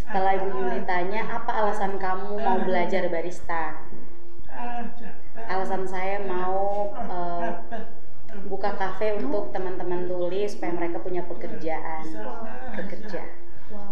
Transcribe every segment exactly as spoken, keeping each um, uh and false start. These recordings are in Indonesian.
Kalau Ibu Yuli tanya, apa alasan kamu mau belajar barista? Alasan saya mau uh, buka kafe untuk teman-teman tuli supaya mereka punya pekerjaan bekerja. Wow.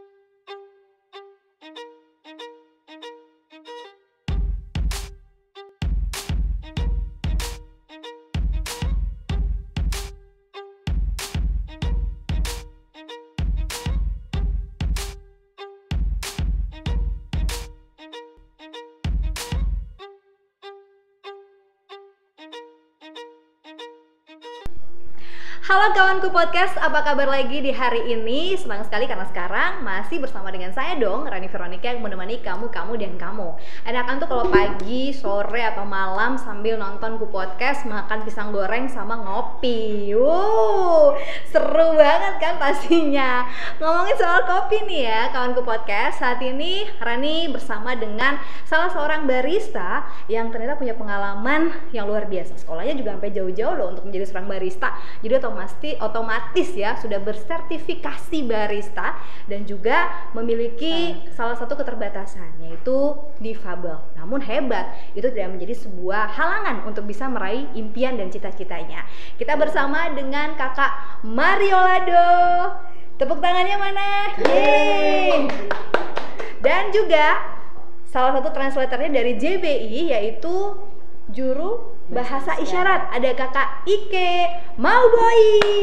Halo kawanku podcast, apa kabar lagi di hari ini? Senang sekali karena sekarang masih bersama dengan saya dong, Rani Veronica yang menemani kamu, kamu, dan kamu. Enakan tuh kalau pagi, sore, atau malam sambil nonton Ku Podcast, makan pisang goreng sama ngopi. Wow, seru banget kan pastinya. Ngomongin soal kopi nih ya kawanku podcast, saat ini Rani bersama dengan salah seorang barista yang ternyata punya pengalaman yang luar biasa. Sekolahnya juga sampai jauh-jauh loh untuk menjadi seorang barista. Jadi otomatis otomatis ya sudah bersertifikasi barista dan juga memiliki hmm. salah satu keterbatasan yaitu difabel. Namun hebat, itu tidak menjadi sebuah halangan untuk bisa meraih impian dan cita-citanya. Kita bersama dengan Kakak Mario Lado. Tepuk tangannya mana? Yeay. Dan juga salah satu translatornya dari J B I yaitu juru bahasa isyarat, ada Kakak Ike Mauboy.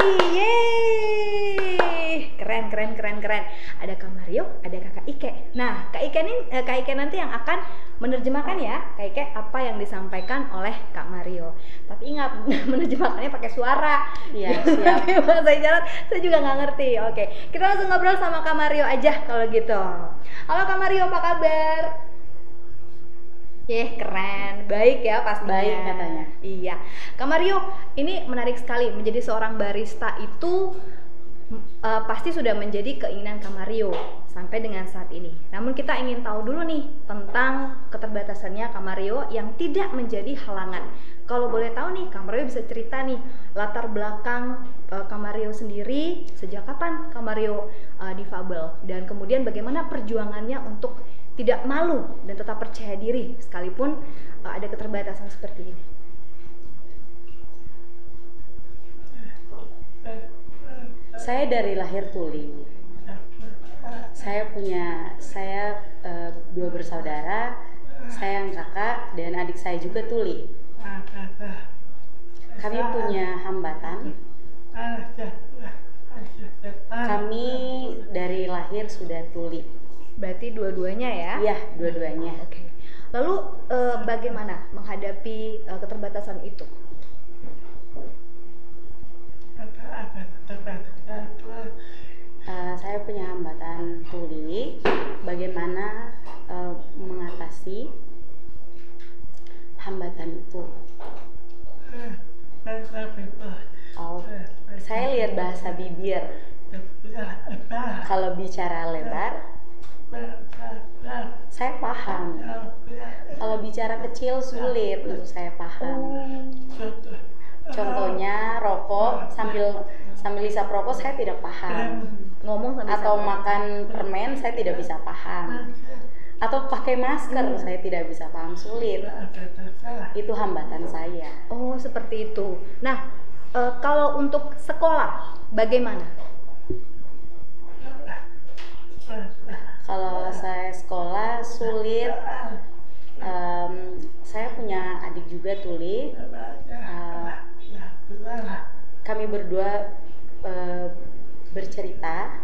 Yeay, keren keren keren keren. Ada Kak Mario, ada Kakak Ike. Nah, Kak Ike ini eh, Kak Ike nanti yang akan menerjemahkan ya, Kak Ike, apa yang disampaikan oleh Kak Mario. Tapi ingat menerjemahkannya pakai suara. Iya, siap. Bahasa isyarat saya juga nggak ngerti. Oke, kita langsung ngobrol sama Kak Mario aja kalau gitu. Halo Kak Mario, apa kabar? Yeh, keren, baik ya pastinya. Baik katanya. Iya, Kak Mario, ini menarik sekali menjadi seorang barista itu uh, pasti sudah menjadi keinginan Kak Mario sampai dengan saat ini. Namun kita ingin tahu dulu nih tentang keterbatasannya Kak Mario yang tidak menjadi halangan. Kalau boleh tahu nih, Kak Mario bisa cerita nih latar belakang uh, Kak Mario sendiri, sejak kapan Kak Mario uh, difabel, dan kemudian bagaimana perjuangannya untuk tidak malu dan tetap percaya diri sekalipun uh, ada keterbatasan seperti ini. Saya dari lahir tuli. Saya punya saya uh, dua bersaudara, saya yang kakak dan adik saya juga tuli. Kami punya hambatan. Kami dari lahir sudah tuli. Berarti dua-duanya ya? Iya, dua-duanya. Oke. Lalu eh, bagaimana menghadapi eh, keterbatasan itu? Uh, saya punya hambatan tuli. Bagaimana uh, mengatasi hambatan itu? Oh, saya lihat bahasa bibir. Kalau bicara lebar, saya paham. Kalau bicara kecil sulit untuk saya paham. Contohnya rokok sambil sambil hisap rokok saya tidak paham. Ngomong sambil atau makan permen saya tidak bisa paham. Atau pakai masker saya tidak bisa paham, sulit. Itu hambatan saya. Oh, seperti itu. Nah, e, kalau untuk sekolah bagaimana? Kalau saya sekolah sulit. Um, saya punya adik juga tuli. Uh, kami berdua uh, bercerita.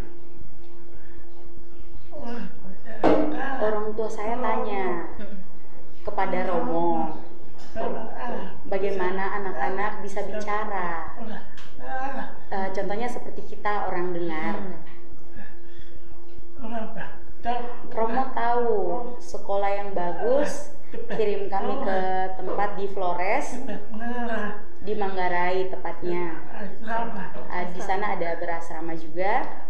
Orang tua saya tanya kepada Romo, bagaimana anak-anak bisa bicara. Uh, contohnya seperti kita orang dengar. Romo tahu sekolah yang bagus, kirim kami ke tempat di Flores, di Manggarai tepatnya. Uh, di sana ada berasrama juga.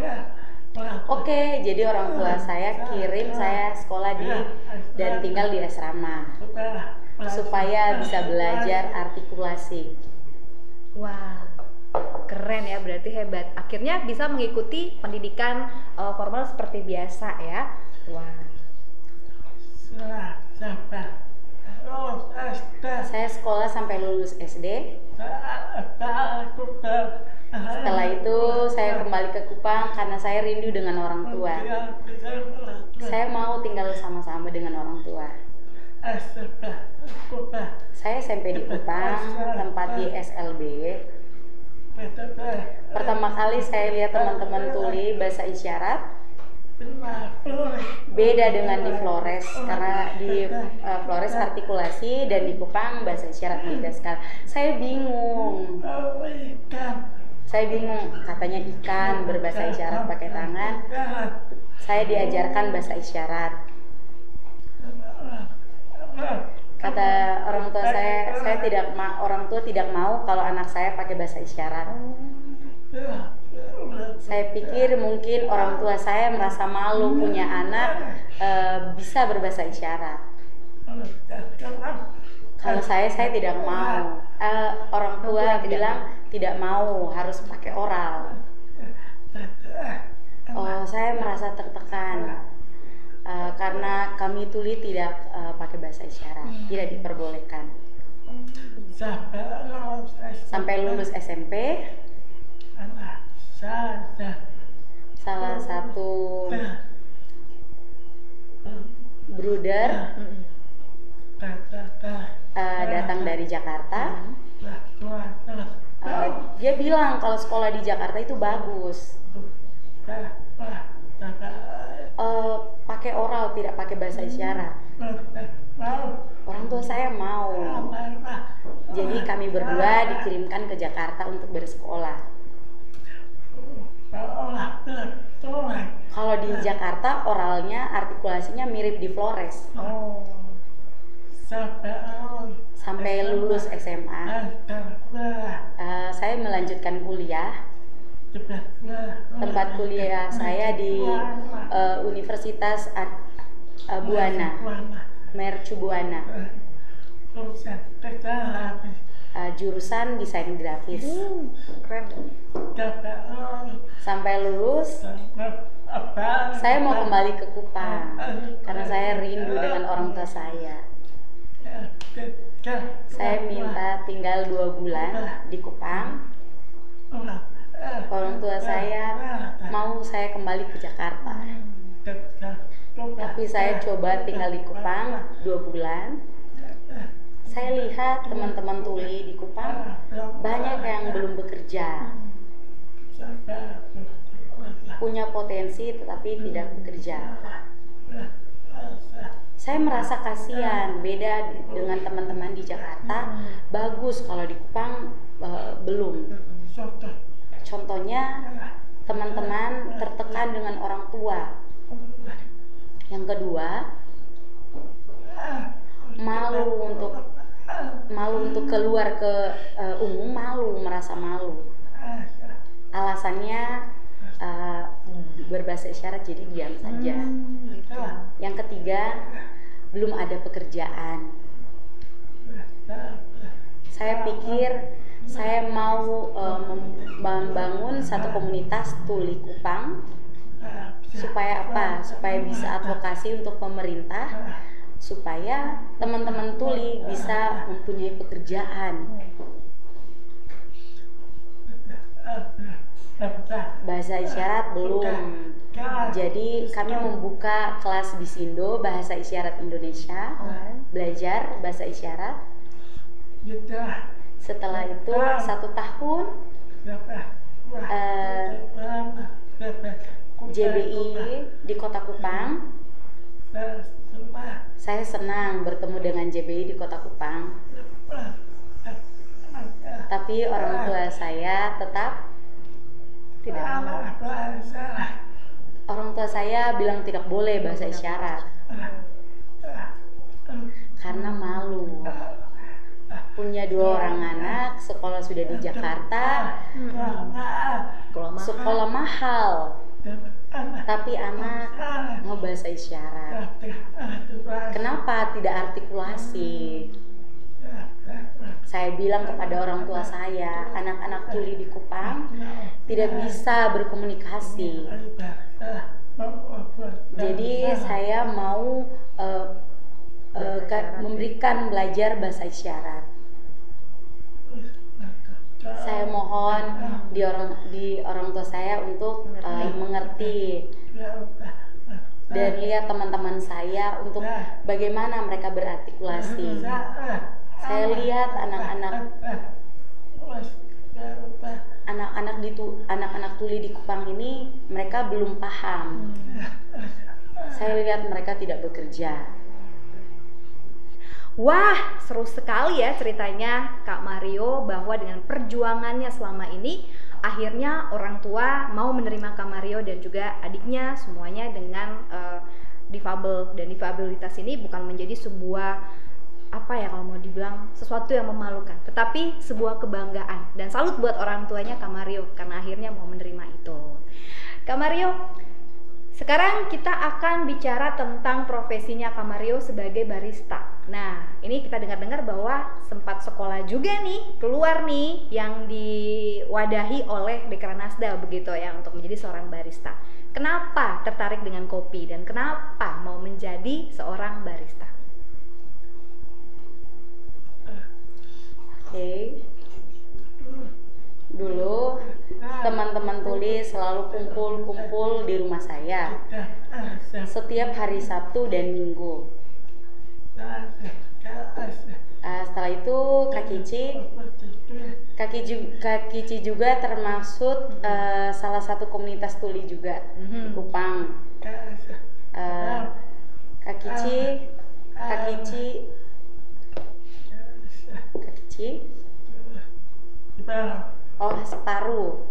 Oke, jadi orang tua saya kirim saya sekolah di dan tinggal di asrama supaya bisa belajar artikulasi. Wow. keren ya, berarti hebat. Akhirnya bisa mengikuti pendidikan uh, formal seperti biasa ya. Wah. Saya sekolah sampai lulus S D. Setelah itu saya kembali ke Kupang karena saya rindu dengan orang tua. Saya mau tinggal sama-sama dengan orang tua. Saya S M P di Kupang, tempat di S L B. Pertama kali saya lihat teman-teman tuli bahasa isyarat. Beda dengan di Flores, karena di uh, Flores artikulasi dan di Kupang bahasa isyarat beda sekali. Saya bingung. Saya bingung, katanya ikan berbahasa isyarat pakai tangan. Saya diajarkan bahasa isyarat. Kata orang tua saya, saya tidak ma orang tua tidak mau kalau anak saya pakai bahasa isyarat. Saya pikir mungkin orang tua saya merasa malu punya anak e, bisa berbahasa isyarat. Kalau saya, saya tidak mau. E, orang tua bilang tidak mau, harus pakai oral. Oh, saya merasa tertekan e, karena kami tuli tidak e, pakai bahasa isyarat, tidak diperbolehkan. Sampai lulus S M P. Salah satu brother uh, datang dari Jakarta. Uh, dia bilang kalau sekolah di Jakarta itu bagus. Uh, pakai oral, tidak pakai bahasa isyarat. Orang tua saya mau. Jadi kami berdua dikirimkan ke Jakarta untuk bersekolah. Kalau di Jakarta oralnya artikulasinya mirip di Flores. Oh. Sampai lulus S M A, uh, saya melanjutkan kuliah. Tempat kuliah saya di uh, Universitas uh, Buana, Mercu Buana. Uh, jurusan desain grafis. Hmm, keren. Sampai lulus, saya mau kembali ke Kupang karena saya rindu dengan orang tua saya. Saya minta tinggal dua bulan di Kupang. Orang tua saya mau saya kembali ke Jakarta. Tapi saya coba tinggal di Kupang dua bulan. Saya lihat teman-teman tuli di Kupang banyak yang belum bekerja, punya potensi tetapi tidak bekerja. Saya merasa kasihan, beda dengan teman-teman di Jakarta, bagus, kalau di Kupang uh, belum. Contohnya teman-teman tertekan dengan orang tua. Yang kedua, malu untuk malu untuk keluar ke uh, umum, malu, merasa malu. Alasannya uh, berbahasa isyarat, jadi diam saja. Hmm, gitu. Yang ketiga, belum ada pekerjaan. Saya pikir saya mau uh, membangun satu komunitas tuli Kupang. Supaya apa? Supaya bisa advokasi untuk pemerintah, supaya teman-teman tuli bisa mempunyai pekerjaan. Bahasa isyarat belum. Jadi kami membuka kelas Bisindo Bahasa Isyarat Indonesia, belajar bahasa isyarat. Setelah itu satu tahun uh, J B I di Kota Kupang. Saya senang bertemu dengan J B I di Kota Kupang. Tapi orang tua saya tetap tidak mau. Orang tua saya bilang tidak boleh bahasa isyarat karena malu. Punya dua orang anak, sekolah sudah di Jakarta, sekolah mahal, tapi anak mau bahasa isyarat. Kenapa tidak artikulasi? Saya bilang kepada orang tua saya, anak-anak tuli di Kupang tidak bisa berkomunikasi. Jadi saya mau uh, uh, memberikan belajar bahasa isyarat. Saya mohon di orang di orang tua saya untuk uh, mengerti dan lihat teman-teman saya untuk bagaimana mereka berartikulasi. Saya lihat anak-anak anak-anak di anak-anak tuli di Kupang ini mereka belum paham. Saya lihat mereka tidak bekerja. Wah, seru sekali ya ceritanya Kak Mario, bahwa dengan perjuangannya selama ini akhirnya orang tua mau menerima Kak Mario dan juga adiknya semuanya dengan uh, difabel, dan difabilitas ini bukan menjadi sebuah apa ya kalau mau dibilang sesuatu yang memalukan, tetapi sebuah kebanggaan, dan salut buat orang tuanya Kak Mario karena akhirnya mau menerima itu. Kak Mario, sekarang kita akan bicara tentang profesinya Kak Mario sebagai barista. Nah, ini kita dengar-dengar bahwa sempat sekolah juga nih, keluar nih yang diwadahi oleh Dekranasda begitu ya untuk menjadi seorang barista. Kenapa tertarik dengan kopi dan kenapa mau menjadi seorang barista? Oke. Okay. Dulu teman-teman tuli selalu kumpul-kumpul di rumah saya setiap hari Sabtu dan Minggu. Uh, setelah itu Kak Kici, Kak Kici, Kak Kici juga termasuk uh, salah satu komunitas tuli juga di Kupang. Uh, Kak Kici, Kak Kici, Kak Kici. Oh, separuh.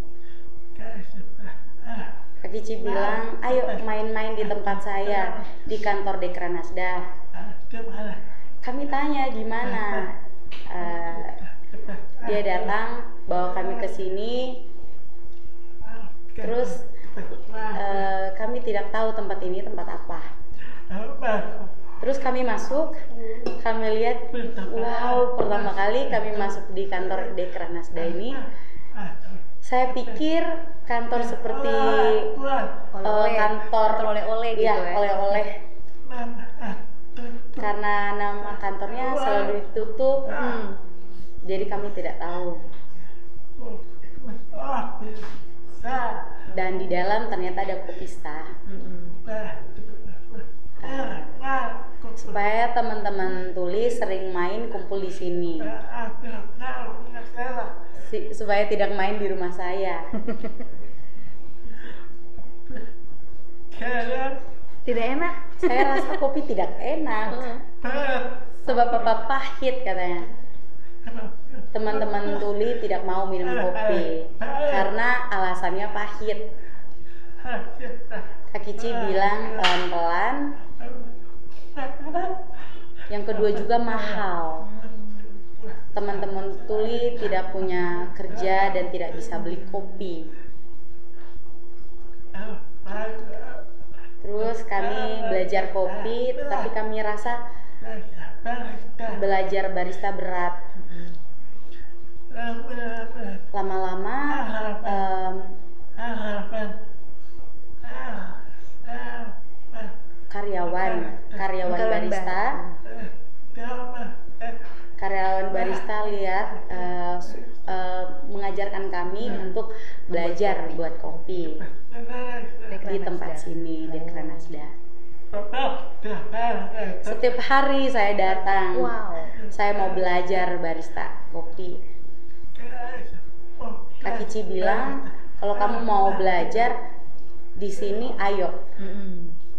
Kak Kici bilang, ayo main-main di tempat saya di kantor Dekranasda. Kami tanya di mana. Uh, dia datang bawa kami ke sini. Terus uh, kami tidak tahu tempat ini tempat apa. Terus kami masuk, kami lihat, wow, pertama kali kami masuk di kantor Dekranasda ini, saya pikir kantor seperti uh, kantor oleh-oleh gitu ya, ya. oleh-oleh. Karena nama kantornya selalu ditutup, hmm. jadi kami tidak tahu. Dan di dalam ternyata ada kopista. Hmm. Supaya teman-teman tuli sering main kumpul di sini. Si, supaya tidak main di rumah saya. Tidak enak. Saya rasa kopi tidak enak. Sebab apa pahit katanya. Teman-teman tuli tidak mau minum kopi karena alasannya pahit. Kak Kici bilang pelan-pelan. Yang kedua juga mahal. Teman-teman tuli tidak punya kerja dan tidak bisa beli kopi. Terus kami belajar kopi, tapi kami rasa belajar barista berat. Lama-lama um, karyawan, karyawan barista, karyawan barista lihat uh, uh, mengajarkan kami untuk belajar buat kopi di tempat sini, Dekranasda. Setiap hari saya datang, wow. Saya mau belajar barista kopi. Kak Kici bilang, kalau kamu mau belajar di sini, ayo. Mm-hmm.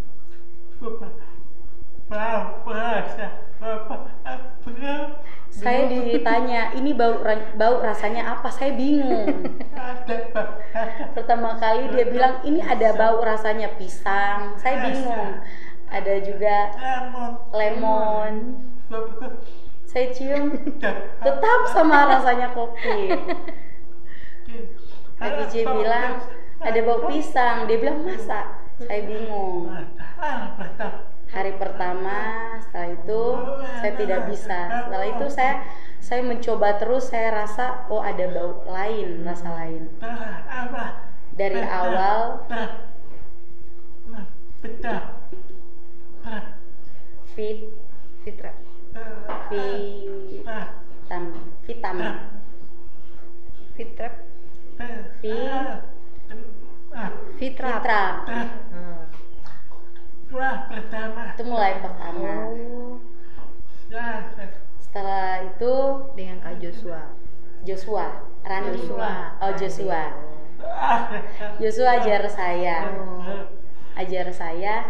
Saya ditanya, ini bau bau rasanya apa? Saya bingung. Pertama kali dia bilang, ini ada bau rasanya pisang. Saya bingung. Ada juga lemon. Saya cium, tetap sama rasanya kopi. Kak Kici bilang, ada bau pisang. Dia bilang, masa? Saya bingung. Hari pertama, setelah itu saya tidak bisa. Setelah itu saya saya mencoba terus, saya rasa oh ada bau lain, rasa lain. Dari awal fit Fitra. vitam vitamin Fitra. vi Fitra. fitra Hmm. itu mulai pertama. Oh, Setelah itu dengan Kak Joshua. Joshua Rani. Joshua. Oh Joshua Joshua ajar saya Oh. ajar saya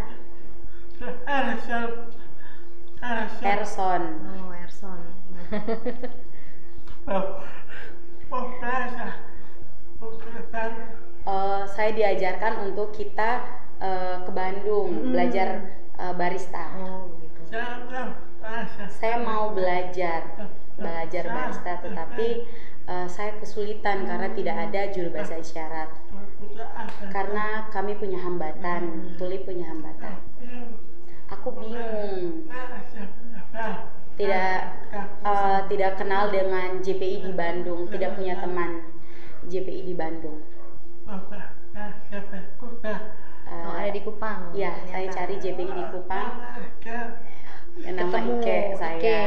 Erson. Oh, Erson. Eh, saya diajarkan untuk kita eh, ke Bandung Hmm. belajar eh, barista. Oh, begitu. Saya mau belajar belajar barista, tetapi eh, saya kesulitan karena tidak ada juru bahasa isyarat. Karena kami punya hambatan, Tuli punya hambatan. Aku bingung, tidak eh, tidak kenal dengan J P I di Bandung, tidak punya teman J P I di Bandung. Eh, Oh, ada di Kupang. Iya, saya ternyata. cari J P I di Kupang. Yang nama Ketemu, Ike saya. Ike.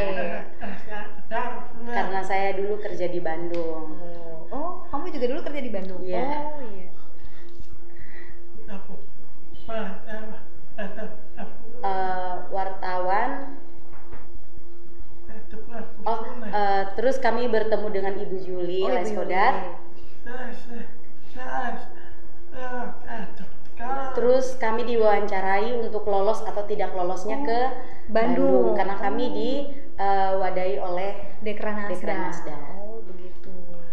Karena saya dulu kerja di Bandung. Oh. Oh, kamu juga dulu kerja di Bandung? Iya. Oh, iya. Eh, wartawan. Oh, eh, terus kami bertemu dengan Ibu Juli Oh, Ibu Leskodar. Yuli. Terus kami diwawancarai untuk lolos atau tidak lolosnya ke Bandung. Bandung, karena kami diwadahi oleh Dekranasda. Dekranasda. Oh, begitu.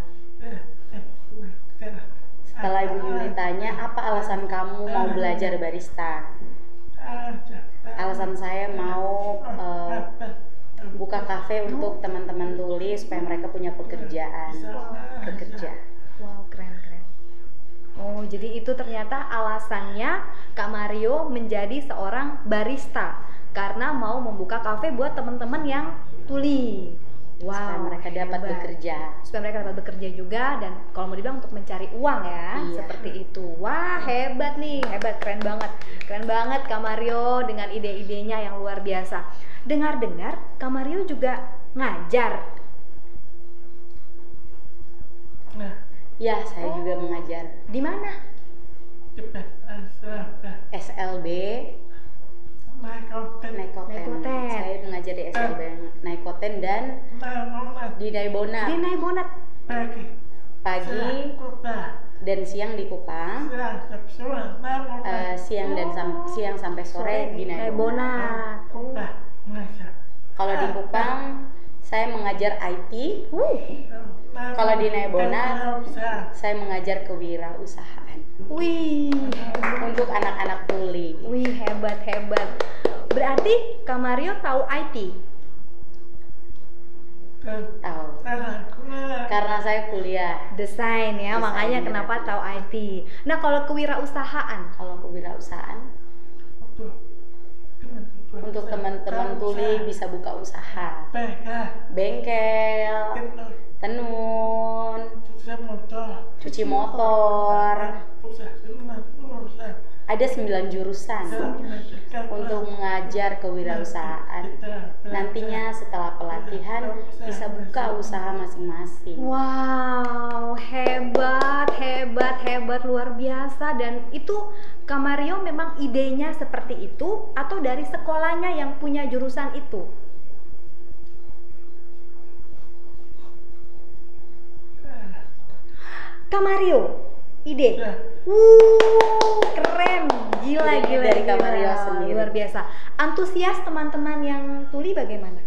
Setelah Ibu Juli tanya, apa alasan kamu mau belajar barista? Alasan saya mau eh, buka kafe untuk teman-teman tuli supaya mereka punya pekerjaan, bekerja. Wow, keren keren. Oh, jadi itu ternyata alasannya Kak Mario menjadi seorang barista karena mau membuka kafe buat teman-teman yang tuli. Wow, Supaya mereka dapat hebat. bekerja. Supaya mereka dapat bekerja juga, dan kalau mau dibilang untuk mencari uang ya, Iya. seperti itu. Wah, hebat nih, hebat, keren banget. Keren banget Kak Mario dengan ide-idenya yang luar biasa. Dengar-dengar Kak Mario juga ngajar. Ya, saya Oh. juga mengajar Di mana? S L B Naikoten. Naikoten. Saya mengajar di S L B Naikoten dan di Naibona Di Naibonat. pagi dan siang di Kupang. Eh, siang dan sam- siang sampai sore di Naibona. Naibonat. Kalau di Kupang saya mengajar I T. Uh, Kalau di Naibona saya mengajar kewirausahaan wih, untuk anak-anak tuli. wih hebat hebat. Berarti Kak Mario tahu I T? Tahu. Karena saya kuliah. Desain ya, Desain, makanya ya. kenapa tahu I T. Nah, kalau kewirausahaan, Kalau kewirausahaan untuk teman-teman tuli bisa buka usaha, bengkel, tenun, cuci motor. Ada sembilan jurusan untuk mengajar kewirausahaan. Nantinya setelah pelatihan bisa buka usaha masing-masing. wow, hebat, hebat, hebat, luar biasa. Dan itu Kak Mario memang idenya seperti itu atau dari sekolahnya yang punya jurusan itu? Kak Mario, ide. Wuh, keren, gila, Idenya gila, dari Kak gila. Mario sendiri. Luar biasa. Antusias teman-teman yang tuli bagaimana?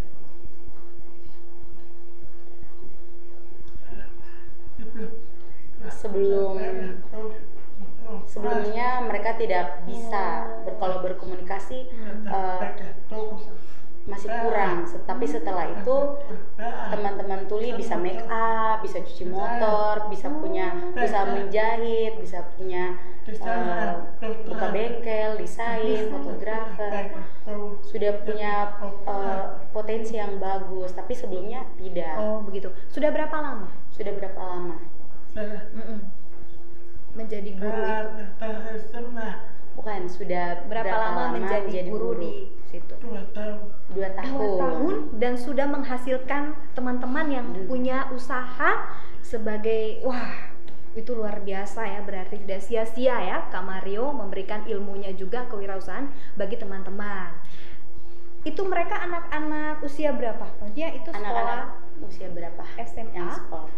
Sebelum sebelumnya mereka tidak bisa ber, kalau berkomunikasi eh, masih kurang. Tapi setelah itu teman-teman tuli bisa make up, bisa cuci motor, bisa punya, bisa menjahit, bisa punya uh, buka bengkel, desain, fotografer, sudah punya uh, potensi yang bagus, tapi sebelumnya tidak. Oh begitu. Sudah berapa lama? Sudah berapa lama? Mm-mm. Menjadi guru itu? Bukan, sudah Berapa, berapa lama, lama menjadi, menjadi guru, guru? di situ? Dua tahun. Dua tahun. Dua tahun dan sudah menghasilkan teman-teman yang Hmm. punya usaha sebagai, wah itu luar biasa ya, berarti tidak sia-sia ya Kak Mario memberikan ilmunya juga kewirausahaan bagi teman-teman. Itu mereka anak-anak usia berapa? Maksudnya itu sekolah Anak-anak usia berapa? S M A? Yang sekolah.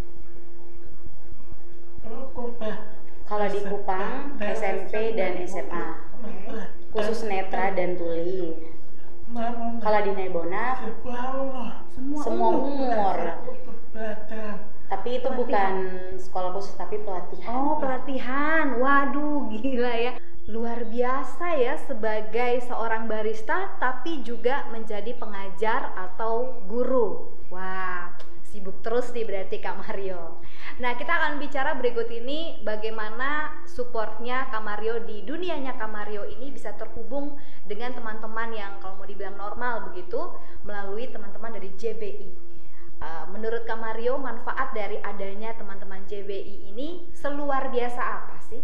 Kalau di Kupang, S M P dan S M A, khusus netra dan tuli. Kalau di Nebona, Semua, semua umur. umur. Tapi itu bukan sekolah khusus, tapi pelatihan. Oh pelatihan, waduh gila ya. Luar biasa ya sebagai seorang barista tapi juga menjadi pengajar atau guru. Wah, sibuk terus nih berarti Kak Mario. Nah kita akan bicara berikut ini bagaimana supportnya Kak Mario di dunianya Kak Mario ini bisa terhubung dengan teman-teman yang kalau mau dibilang normal begitu melalui teman-teman dari J B I. Uh, menurut Kak Mario manfaat dari adanya teman-teman J B I ini seluar biasa apa sih?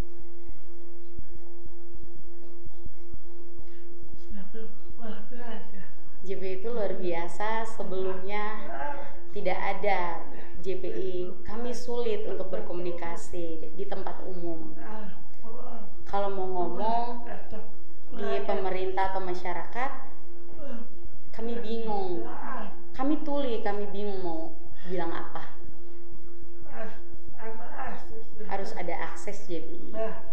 J B I itu luar biasa, sebelumnya tidak ada J B I. Kami sulit untuk berkomunikasi di tempat umum. Kalau mau ngomong di pemerintah atau masyarakat, kami bingung. Kami tuli, kami bingung mau bilang apa. Harus ada akses J B I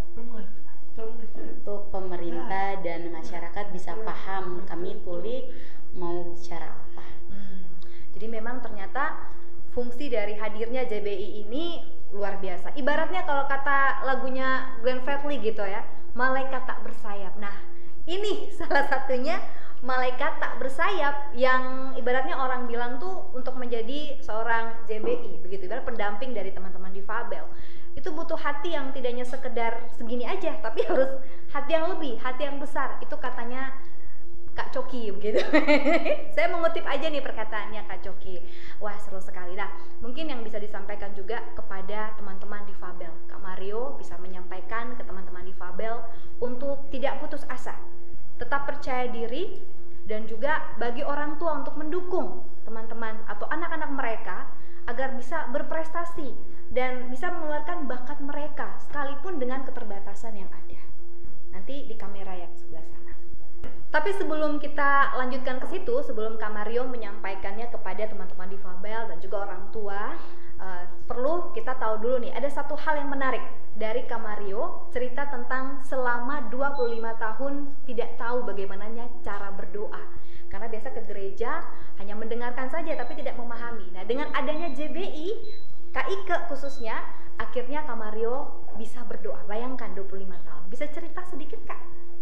untuk pemerintah dan masyarakat bisa paham kami tuli mau bicara apa. Hmm. Jadi memang ternyata fungsi dari hadirnya J B I ini luar biasa. Ibaratnya kalau kata lagunya Glenn Fredly gitu ya, malaikat tak bersayap. Nah, ini salah satunya malaikat tak bersayap yang ibaratnya orang bilang tuh untuk menjadi seorang J B I begitu, ibarat pendamping dari teman-teman difabel. Itu butuh hati yang tidak hanya sekedar segini aja, tapi harus hati yang lebih, hati yang besar. Itu katanya Kak Coki begitu. Saya mengutip aja nih perkataannya Kak Coki. Wah seru sekali. Nah mungkin yang bisa disampaikan juga kepada teman-teman difabel, Kak Mario bisa menyampaikan ke teman-teman difabel untuk tidak putus asa, tetap percaya diri, dan juga bagi orang tua untuk mendukung teman-teman atau anak-anak mereka agar bisa berprestasi dan bisa mengeluarkan bakat mereka sekalipun dengan keterbatasan yang ada. Nanti di kamera yang sebelah sana. Tapi sebelum kita lanjutkan ke situ, sebelum Kak Mario menyampaikannya kepada teman-teman difabel dan juga orang tua, uh, perlu kita tahu dulu nih, ada satu hal yang menarik dari Kak Mario, cerita tentang selama dua puluh lima tahun tidak tahu bagaimananya cara berdoa. Karena biasa ke gereja hanya mendengarkan saja tapi tidak memahami. Nah, dengan adanya J B I, Kak Ike khususnya, akhirnya Kak Mario bisa berdoa. Bayangkan dua puluh lima tahun. Bisa cerita sedikit Kak?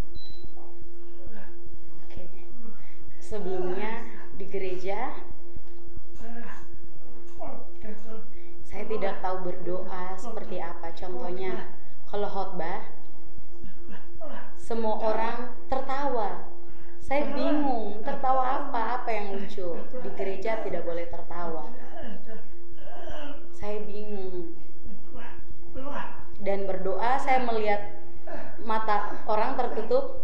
Oke. Sebelumnya di gereja saya tidak tahu berdoa seperti apa. Contohnya kalau khotbah semua orang tertawa. Saya bingung, tertawa apa? Apa yang lucu? Di gereja tidak boleh tertawa. Saya bingung. Dan berdoa saya melihat mata orang tertutup.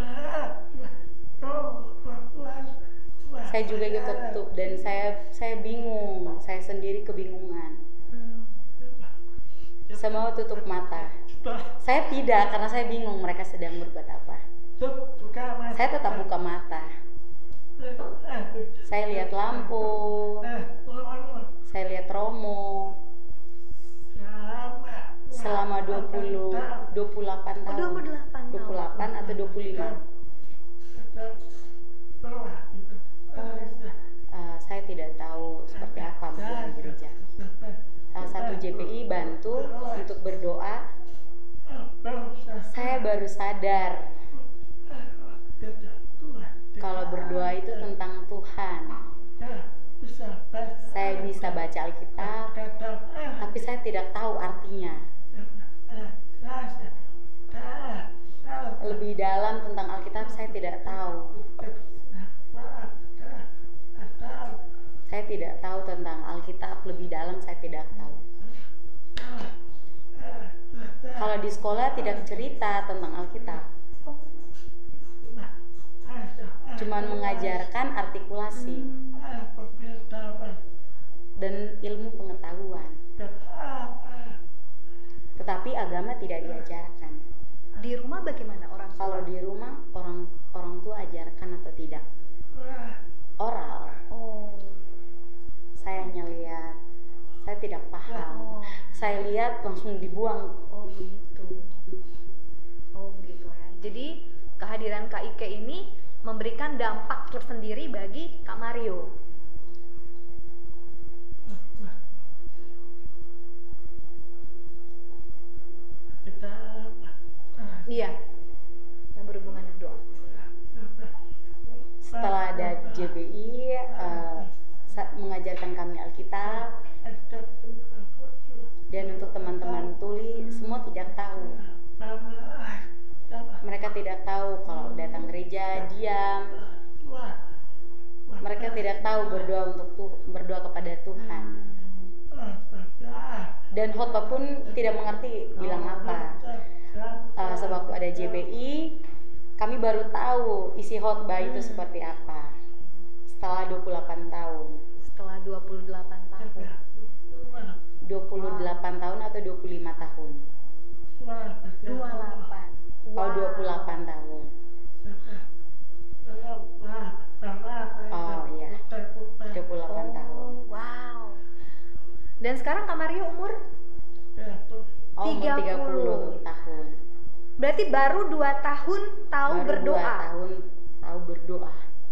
Saya juga ikut tertutup dan saya saya bingung, saya sendiri kebingungan. Semua tutup mata. Saya tidak, karena saya bingung mereka sedang berbuat apa. Saya tetap buka mata. Saya lihat lampu, saya lihat Romo. Selama dua puluh, dua puluh delapan tahun. dua puluh delapan dua puluh delapan atau dua puluh lima. Uh, saya tidak tahu seperti apa di gereja. Salah satu J P I bantu untuk berdoa. Saya baru sadar kalau berdoa itu tentang Tuhan. Saya bisa baca Alkitab, tapi saya tidak tahu artinya. lebih dalam tentang Alkitab saya tidak tahu. Saya tidak tahu tentang Alkitab lebih dalam, saya tidak tahu. Kalau di sekolah tidak cerita tentang Alkitab, cuman mengajarkan artikulasi dan ilmu pengetahuan. Tetapi agama tidak diajarkan. Di rumah bagaimana orang tua? Kalau di rumah orang orang tua ajarkan atau tidak? Oral. Oh. Saya hanya lihat, saya tidak paham. Oh. Saya lihat langsung dibuang. Oh gitu. Oh gitu ya. Jadi kehadiran Kak Ike ini memberikan dampak tersendiri bagi Kak Mario. Iya, yang berhubungan dengan doa. Setelah ada J B I, uh, mengajarkan kami Alkitab, dan untuk teman-teman tuli semua tidak tahu. Mereka tidak tahu kalau datang gereja diam. Mereka tidak tahu berdoa untuk tuh berdoa kepada Tuhan. Dan khotbah pun tidak mengerti bilang apa. Uh, sewaktu ada J B I, kami baru tahu isi khotbah itu seperti apa. Setelah dua puluh delapan tahun. Setelah dua puluh delapan tahun. dua puluh delapan tahun atau dua puluh lima tahun? dua puluh delapan. Wow. Oh, dua puluh delapan tahun. Oh iya, dua puluh delapan tahun. Oh, wow. Dan sekarang Kak Mario umur? Oh, umur tiga puluh tahun. Berarti baru dua tahun tahu baru berdoa. dua tahun tahu berdoa.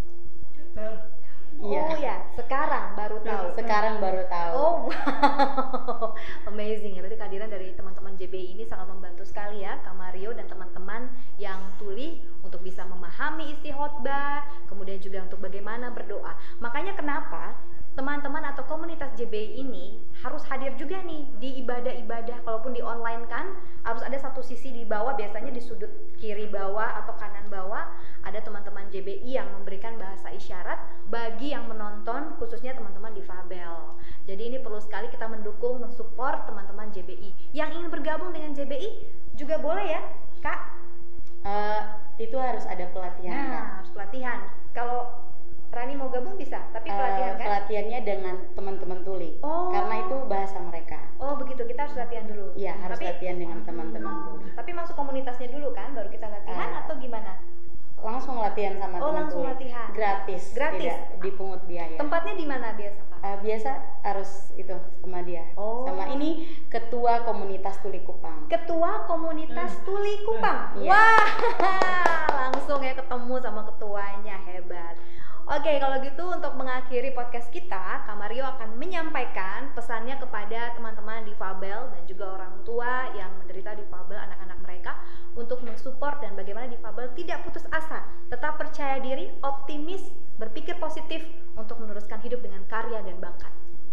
Oh Iya. ya, sekarang baru tahu. Sekarang baru tahu. Oh, wow. Amazing ya. Berarti kehadiran dari teman-teman J B I ini sangat membantu sekali ya Kak Mario dan teman-teman yang tuli untuk bisa memahami isi khotbah, kemudian juga untuk bagaimana berdoa. Makanya kenapa teman-teman atau komunitas J B I ini harus hadir juga nih di ibadah-ibadah. Kalaupun di online kan harus ada satu sisi di bawah, biasanya di sudut kiri bawah atau kanan bawah ada teman-teman J B I yang memberikan bahasa isyarat bagi yang menonton, khususnya teman-teman difabel. Jadi ini perlu sekali kita mendukung, mensupport teman-teman J B I. Yang ingin bergabung dengan J B I juga boleh ya, Kak? Uh, itu harus ada pelatihan. Nah, kan? harus pelatihan. Kalau Rani mau gabung bisa, tapi pelatihan Uh, kan? pelatihannya dengan teman-teman tuli. Oh. Karena itu bahasa mereka. Oh begitu, kita harus latihan dulu. Iya, harus tapi, latihan dengan teman-teman tuli. Tapi masuk komunitasnya dulu kan, baru kita latihan Uh, atau gimana? Langsung latihan sama Oh, teman langsung tuli. latihan. Gratis. Gratis. Tidak dipungut biaya. Tempatnya di mana biasa, Pak? Uh, biasa harus itu sama dia. Oh. Sama ini ketua komunitas tuli Kupang. Ketua komunitas tuli Kupang. Iya. Wah, langsung ya ketemu sama ketuanya, hebat. Oke, kalau gitu untuk mengakhiri podcast kita, Kak Mario akan menyampaikan pesannya kepada teman-teman difabel dan juga orang tua yang menderita difabel, anak-anak mereka, untuk mensupport dan bagaimana difabel tidak putus asa, tetap percaya diri, optimis, berpikir positif untuk meneruskan hidup dengan karya dan bakat.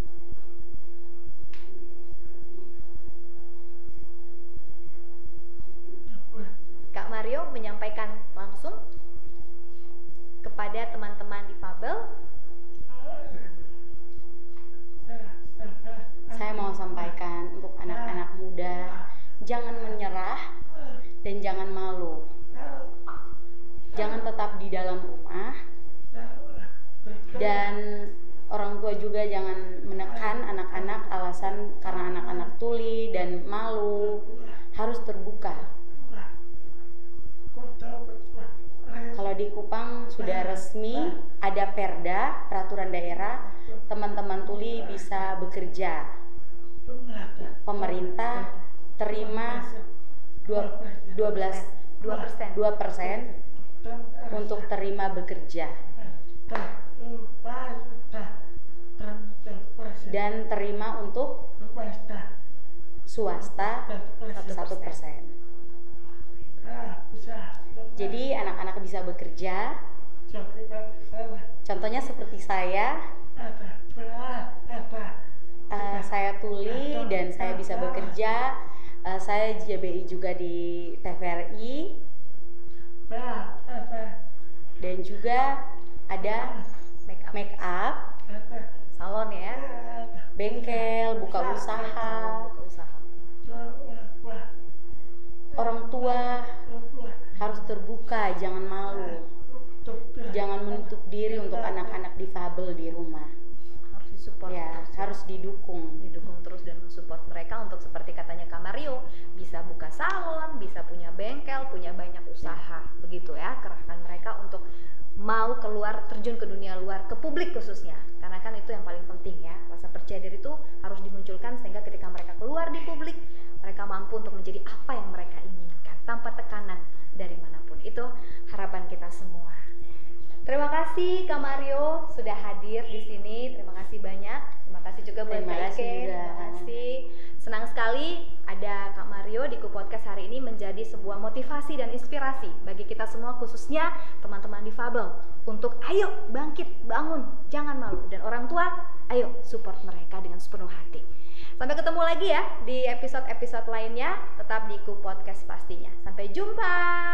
Kak Mario menyampaikan langsung kepada teman-teman difabel. Saya mau sampaikan untuk anak-anak muda, jangan menyerah dan jangan malu. Jangan tetap di dalam rumah, dan orang tua juga jangan menekan anak-anak alasan karena anak-anak tuli dan malu. Harus terbuka. Kalau di Kupang sudah resmi ada perda, peraturan daerah, teman-teman tuli bisa bekerja. Pemerintah terima dua belas dua persen untuk terima bekerja dan terima untuk swasta satu persen. Jadi anak-anak bisa bekerja. Contohnya seperti saya, uh, saya tuli dan saya bisa bekerja. Uh, saya J B I juga di T V R I. juga ada Make up. make up, Salon ya. bengkel, buka usaha. Buka usaha. Orang tua harus terbuka, jangan malu. Jangan menutup diri untuk anak-anak difabel di rumah. Harus disupport. Ya, terus. harus didukung. Didukung terus dan mensupport mereka untuk seperti katanya Kak Mario, bisa buka salon, bisa punya bengkel, punya banyak usaha. Begitu ya, kerahkan mereka untuk mau keluar, terjun ke dunia luar, ke publik khususnya. Karena kan itu yang paling penting ya. Rasa percaya diri itu harus dimunculkan sehingga ketika mereka keluar di publik, mereka mampu untuk menjadi apa yang mereka inginkan tanpa tekanan dari manapun. Itu harapan kita semua. Terima kasih Kak Mario sudah hadir di sini. Terima kasih banyak. Terima kasih juga buat Terima Kak kasih Ike. juga. Terima kasih. Senang sekali ada Kak Mario di Ku Podcast hari ini menjadi sebuah motivasi dan inspirasi bagi kita semua, khususnya teman-teman difabel, untuk ayo bangkit, bangun, jangan malu, dan orang tua ayo support mereka dengan sepenuh hati. Sampai ketemu lagi ya di episode-episode lainnya, tetap di Ku Podcast pastinya. Sampai jumpa.